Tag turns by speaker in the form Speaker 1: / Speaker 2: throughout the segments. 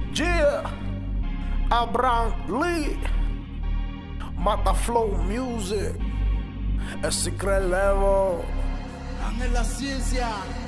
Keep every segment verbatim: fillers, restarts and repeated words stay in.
Speaker 1: Yeah, Abraham Lee, Mata Flow Music, el Secret Level,
Speaker 2: Ángel La Ciencia.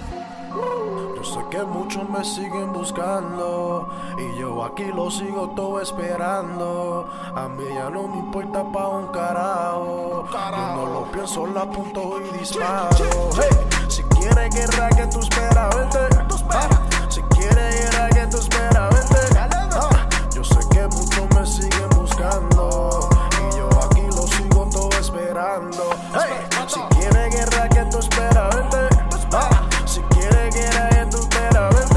Speaker 1: Yo sé que muchos me siguen buscando y yo aquí lo sigo todo esperando. A mí ya no me importa pa' un carajo. Yo no lo pienso, la apunto y disparo. Hey, si quieres guerra, que tú esperas, vente. Ah, si quieres guerra, que tú esperas, vente. Ah, yo sé que muchos me siguen buscando y yo aquí lo sigo todo esperando. Hey, si quieres guerra, que tú esperas, vente. Ah, si quieres guerra, que tú esperas, vente.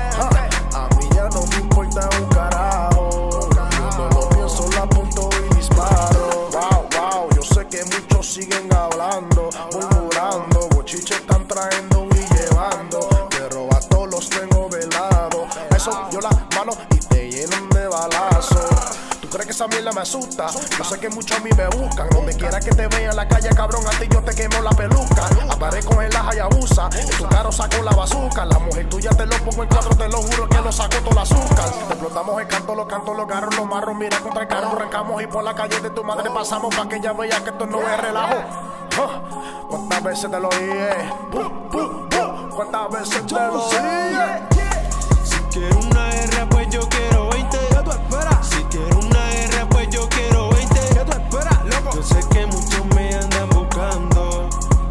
Speaker 1: Ah, a mí ya no me importa un carajo. Yo no lo pienso, la apunto y disparo. Wow, wow, yo sé que muchos siguen hablando, murmurando, bochiche están trayendo y llevando, pero a todos los tengo velados. Eso yo la mano y te llenan de balazos. ¿Tú crees que esa mierda me asusta? Yo sé que muchos a mí me buscan. Donde quiera que te vea en la calle, cabrón, a ti yo te quemo la peluca. Aparezco en la Hayabusa, en tu carro saco la bazooka. La mujer tuya te lo pongo en cuatro, te lo juro que lo saco todo el azúcar. Te explotamos el canto, los cantos, los garros, los marros. Mira contra el carro, arrancamos y por la calle de tu madre pasamos pa' que ella vea que esto no es relajo. Huh. ¿Cuántas veces te lo dije? Buh, buh, buh. ¿Cuántas veces te lo dije?
Speaker 3: Si quiero una guerra, pues yo quiero veinte.
Speaker 2: ¿Qué tú esperas?
Speaker 3: Si quiero una guerra, pues yo quiero veinte.
Speaker 2: ¿Qué tú esperas, loco?
Speaker 3: Yo sé que muchos me andan buscando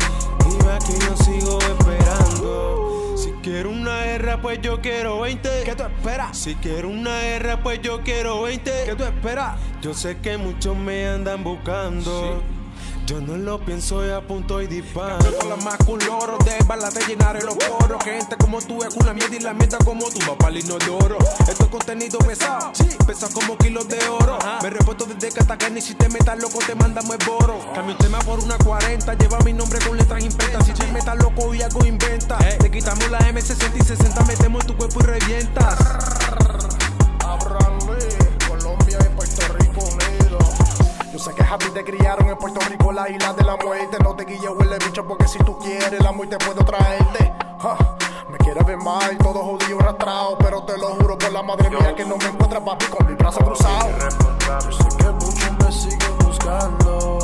Speaker 3: y va que yo sigo esperando. Si quiero una guerra, pues yo quiero veinte.
Speaker 2: ¿Qué tú esperas?
Speaker 3: Si quiero una guerra, pues yo quiero veinte.
Speaker 2: ¿Qué tú esperas?
Speaker 3: Yo sé que muchos me andan buscando. Yo no lo pienso y apunto y disparo.
Speaker 2: Con la más con loro, de balas te llenaré los poros. Que gente como tú es una mierda y la mierda como tú va para el inodoro. Esto es contenido pesado, sí, pesa como kilos de oro. Ajá. Me repuesto desde que hasta que ni si te metas loco te mandamos el boro. Cambio un tema por una cuarenta, lleva mi nombre con letras imprestas. Si te metas loco y algo inventa, hey. Te quitamos la M sesenta y sesenta, metemos en tu cuerpo y revientas.
Speaker 1: Abraham Lee, Colombia y Puerto Rico unidos. Yo sé que Javi te criaron en Puerto Rico, la isla de la muerte. No te guille, huele bicho, porque si tú quieres la muerte puedo traerte. Ja, me quieres ver mal, todo jodido arrastrado, pero te lo juro por la madre mía que no me encuentras, papi, con mi brazo cruzado. Yo sé que muchos me siguen buscando